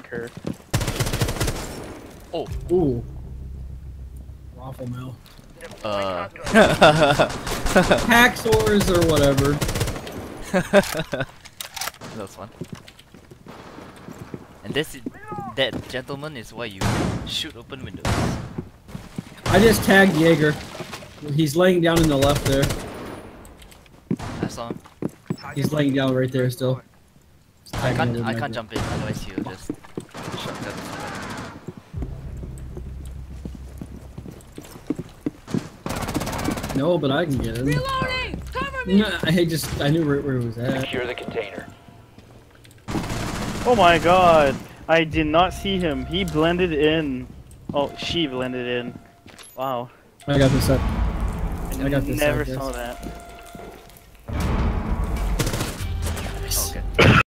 her. Oh. Ooh. Waffle mill. Hacksaws or whatever. That's fun. And that gentleman is why you shoot open windows. I just tagged Jaeger. He's laying down in the left there. I saw him. He's laying down right there still. I can't jump in, otherwise he'll just shotgun. No, but I can get him. Reloading! Cover me! Nah, I knew where he was at. Secure the container. Oh my god. I did not see him. He blended in. Oh, she blended in. Wow. I got this up. I got this Never up, yes. saw that.